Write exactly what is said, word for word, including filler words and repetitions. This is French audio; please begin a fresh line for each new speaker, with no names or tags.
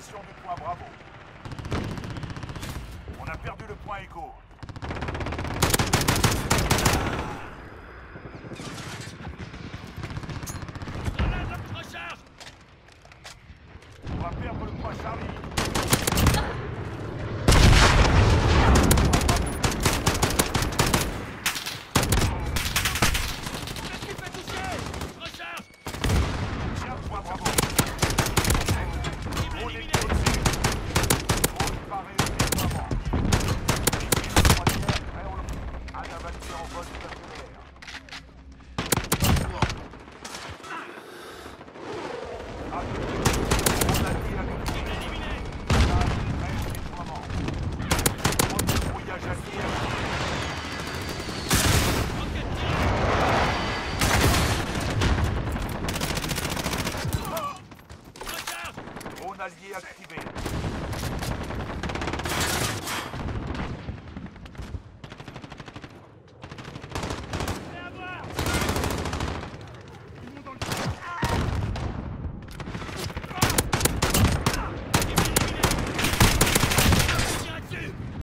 Possession du point Bravo. On a perdu le point Echo.
Recharge.
On va perdre le point Charlie. Tiens, point Bravo. On est éliminé. On paraît déploiement. À la validée en vol stationnaire. On a dit avec
Éliminé.
déploiement. On débrouillage à tir.
Recharge.
Drone allié activé.